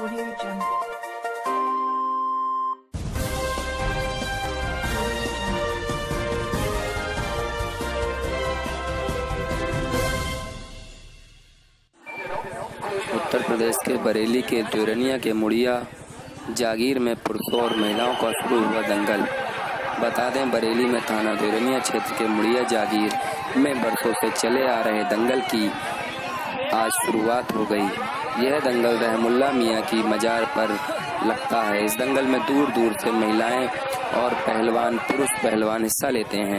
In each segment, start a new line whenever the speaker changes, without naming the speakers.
Audio Jungle.
Uttar Pradesh के बरेली के जोरनिया के मुड़िया जागीर में पुरुषों और महिलाओं का शुरू हुआ दंगल। बता दें, बरेली में थाना जोरनिया क्षेत्र के मुड़िया जागीर में बरसों से चले आ रहे दंगल की आज शुरुआत हो गई। यह दंगल रहमुल्ला मियाँ की मजार पर लगता है। इस दंगल में दूर दूर से महिलाएं और पहलवान, पुरुष पहलवान हिस्सा लेते हैं।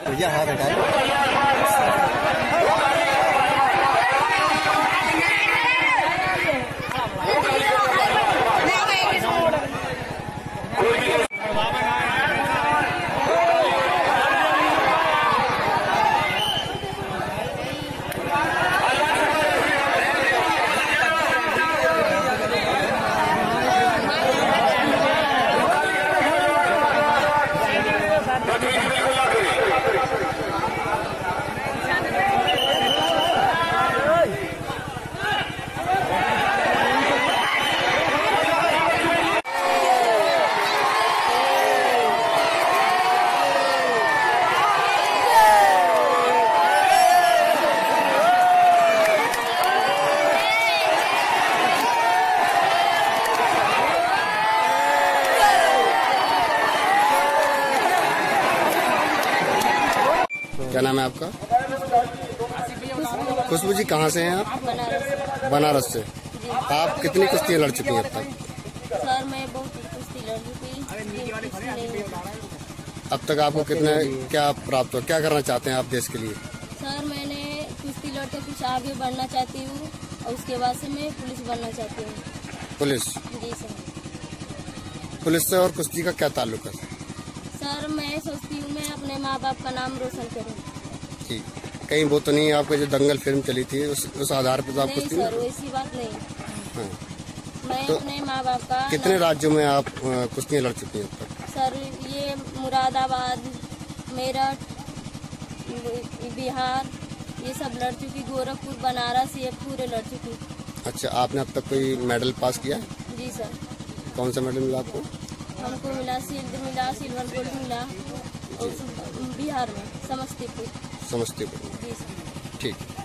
क्या नाम है आपका? खुशबू जी, कहाँ से हैं आप? बनारस से। आप कितनी कुश्तियाँ लड़ चुकी हैं अब तक?
सर, मैं बहुत कुश्ती लड़ चुकी।
अब तक आपको कितना क्या प्राप्त हो, क्या करना चाहते हैं आप देश के लिए?
सर, मैंने कुश्ती लड़कर कुछ आगे बढ़ना चाहती हूँ और उसके बाद से मैं पुलिस बनना चाहती हूँ।
पुलिस?
जी सर।
पुलिस से और कुश्ती का क्या ताल्लुक है?
सर, मैं सोचती हूँ मैं अपने माँ बाप का नाम रोशन करूँ।
ठीक, कहीं वो तो नहीं आपके जो दंगल फिल्म चली थी उस आधार पर तो आप कुश्ती?
नहीं सर, वैसी बात नहीं।
हाँ।
मैं
तो
अपने माँ बाप का
कितने राज्यों में आप कुश्तियाँ लड़ चुकी हैं अब तक?
सर, ये मुरादाबाद, मेरठ, बिहार, ये सब लड़ चुकी। गोरखपुर, बनारस, ये पूरे लड़ चुकी।
अच्छा, आपने अब तक कोई मेडल पास किया?
जी सर।
कौन सा मेडल मिला आपको?
हमको मिला सिल्वर गोल्ड मिला और बिहार में समस्तीपुर।
समस्तीपुर।
जी सर।
ठीक।